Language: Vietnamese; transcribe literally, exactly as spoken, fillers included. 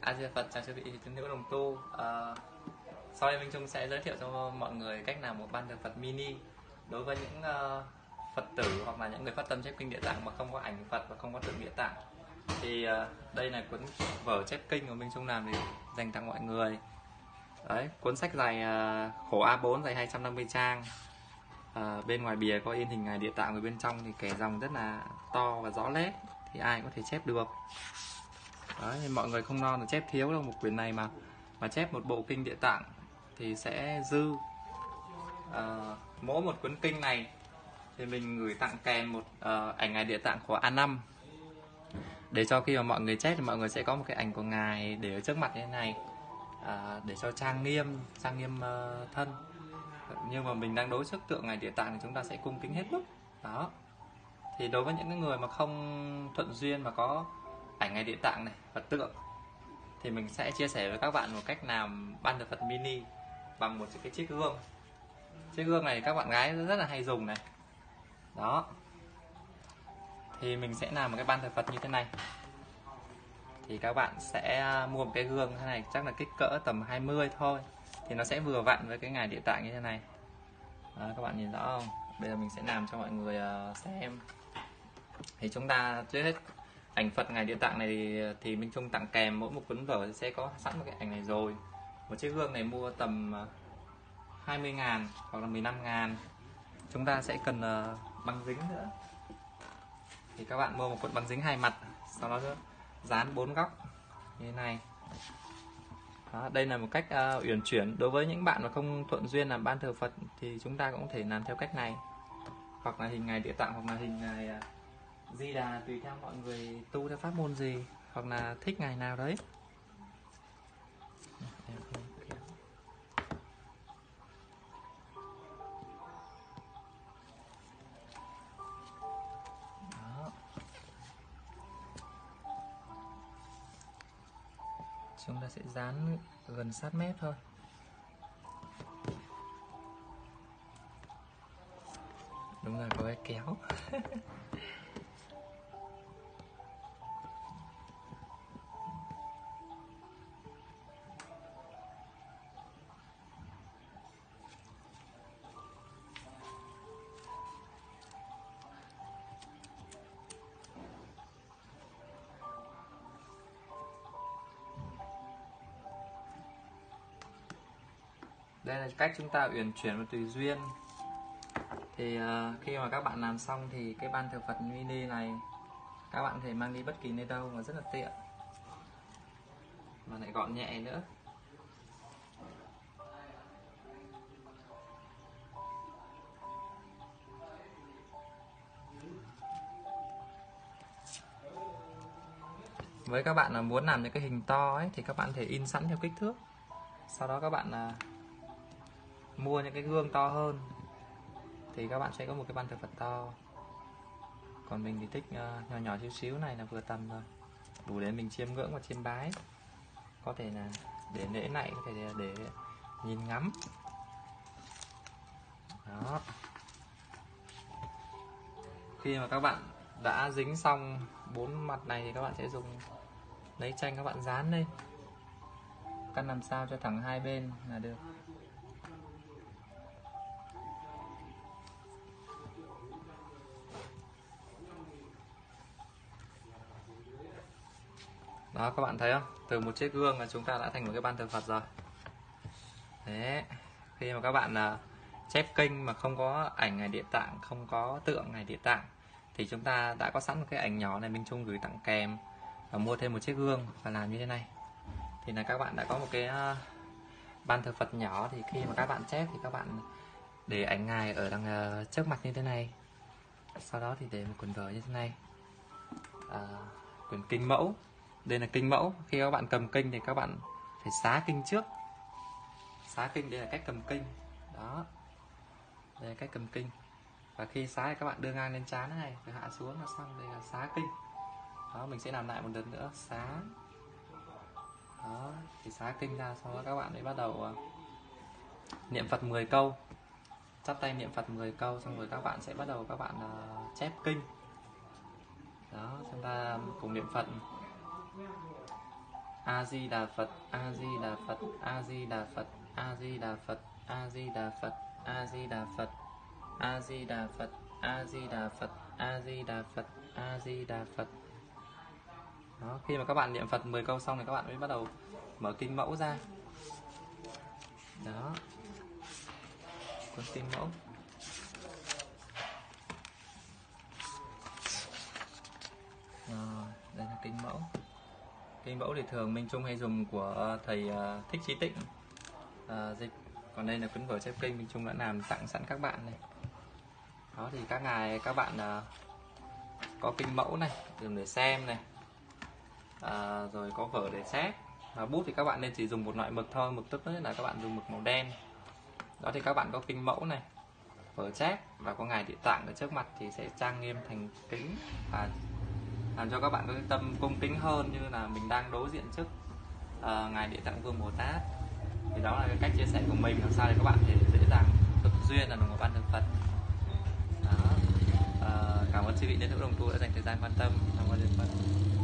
A Di Đà Phật, chào chư vị tín hữu đồng tu. Uh, sau đây Minh Trung sẽ giới thiệu cho mọi người cách làm một ban thờ Phật mini đối với những uh, Phật tử hoặc là những người phát tâm chép kinh Địa Tạng mà không có ảnh Phật và không có tượng Địa Tạng. Thì uh, đây là cuốn vở chép kinh của Minh Trung làm để dành tặng mọi người. Đấy, cuốn sách dài uh, khổ A bốn dài hai trăm năm mươi trang. Uh, bên ngoài bìa có in hình ngài Địa Tạng, và bên trong thì kẻ dòng rất là to và rõ nét, thì ai có thể chép được. Đấy, thì mọi người không lo là chép thiếu đâu, một quyển này mà mà chép một bộ kinh Địa Tạng thì sẽ dư. À, mỗi một cuốn kinh này thì mình gửi tặng kèm một uh, ảnh ngài Địa Tạng của A năm, để cho khi mà mọi người chép thì mọi người sẽ có một cái ảnh của ngài để ở trước mặt như thế này, à, để cho trang nghiêm trang nghiêm uh, thân. Nhưng mà mình đang đối trước tượng ngài Địa Tạng thì chúng ta sẽ cung kính hết mức. Đó, thì đối với những người mà không thuận duyên mà có ảnh ngài Địa Tạng này, Phật tượng, thì mình sẽ chia sẻ với các bạn một cách làm ban thờ Phật mini bằng một cái chiếc gương. Chiếc gương này các bạn gái rất là hay dùng này. Đó, thì mình sẽ làm một cái ban thờ Phật như thế này. Thì các bạn sẽ mua một cái gương thế này, chắc là kích cỡ tầm hai mươi thôi, thì nó sẽ vừa vặn với cái ngài Địa Tạng như thế này. Đó, các bạn nhìn rõ không? Bây giờ mình sẽ làm cho mọi người xem. Thì chúng ta trước hết ảnh Phật ngài Địa Tạng này thì, thì Minh Trung tặng kèm mỗi một cuốn vở sẽ có sẵn một cái ảnh này rồi. Một chiếc gương này mua tầm hai mươi ngàn hoặc là mười lăm ngàn. Chúng ta sẽ cần băng dính nữa. Thì các bạn mua một cuộn băng dính hai mặt, sau đó dán bốn góc như thế này. Đó, đây là một cách uh, uyển chuyển. Đối với những bạn mà không thuận duyên làm ban thờ Phật thì chúng ta cũng có thể làm theo cách này, hoặc là hình ngài Địa Tạng, hoặc là hình ngài uh, Di Đà, tùy theo mọi người tu theo pháp môn gì, hoặc là thích ngày nào đấy. Đó, chúng ta sẽ dán gần sát mép thôi. Đúng rồi, có cái kéo. Đây là cách chúng ta uyển chuyển và tùy duyên. Thì uh, khi mà các bạn làm xong thì cái ban thờ Phật mini này các bạn có thể mang đi bất kỳ nơi đâu mà rất là tiện, mà lại gọn nhẹ nữa. Với các bạn là muốn làm những cái hình to ấy thì các bạn có thể in sẵn theo kích thước. Sau đó các bạn là mua những cái gương to hơn thì các bạn sẽ có một cái ban thờ Phật to. Còn mình thì thích uh, nhỏ nhỏ xíu xíu này là vừa tầm rồi, đủ để mình chiêm ngưỡng và chiêm bái. Có thể là để lễ này, có thể là để nhìn ngắm. Đó, khi mà các bạn đã dính xong bốn mặt này thì các bạn sẽ dùng lấy tranh các bạn dán lên, căn làm sao cho thẳng hai bên là được. Đó, các bạn thấy không? Từ một chiếc gương là chúng ta đã thành một cái ban thờ Phật rồi. Đấy, khi mà các bạn uh, chép kinh mà không có ảnh ngài Địa Tạng, không có tượng ngài Địa Tạng, thì chúng ta đã có sẵn một cái ảnh nhỏ này Minh Trung gửi tặng kèm, và mua thêm một chiếc gương và làm như thế này. Thì là các bạn đã có một cái uh, ban thờ Phật nhỏ. Thì khi mà các bạn chép thì các bạn để ảnh ngài ở đằng uh, trước mặt như thế này. Sau đó thì để một quyển vở như thế này, uh, quyển kinh mẫu. Đây là kinh mẫu. Khi các bạn cầm kinh thì các bạn phải xá kinh trước. Xá kinh, đây là cách cầm kinh. Đó, đây là cách cầm kinh. Và khi xá thì các bạn đưa ngang lên trán này, rồi hạ xuống là xong. Đây là xá kinh. Đó, mình sẽ làm lại một đợt nữa. Xá. Đó, thì xá kinh ra, sau đó các bạn mới bắt đầu uh, niệm Phật mười câu. Chắp tay niệm Phật mười câu, xong rồi các bạn sẽ bắt đầu các bạn uh, chép kinh. Đó, chúng ta cùng niệm Phật. A Di Đà Phật, A Di Đà Phật, A Di Đà Phật, A Di Đà Phật, A Di Đà Phật, A Di Đà Phật, A Di Đà Phật, A Di Đà Phật, A Di Đà Phật, A Di Đà Phật. Đó, khi mà các bạn niệm Phật mười câu xong thì các bạn mới bắt đầu mở kinh mẫu ra. Đó, cuốn kinh mẫu. Rồi, đây là kinh mẫu. Kinh mẫu thì thường Minh Trung hay dùng của thầy uh, Thích Chí Tịnh uh, dịch. Còn đây là cuốn vở chép kinh Minh Trung đã làm tặng sẵn các bạn này. Đó thì các ngài các bạn uh, có kinh mẫu này, dùng để xem này, uh, rồi có vở để chép. Và bút thì các bạn nên chỉ dùng một loại mực thôi, mực tức là các bạn dùng mực màu đen. Đó thì các bạn có kinh mẫu này, vở chép và có ngài địa tạng ở trước mặt thì sẽ trang nghiêm thành kính và làm cho các bạn có cái tâm cung kính hơn, như là mình đang đối diện trước uh, ngài Địa Tạng Vương Bồ Tát. Thì đó là cái cách chia sẻ của mình, làm sao để các bạn thể dễ dàng thực duyên là đồng một ban thực Phật. Đó. Uh, cảm ơn quý vị đến hữu đồng tu đã dành thời gian quan tâm. Cảm ơn Phật.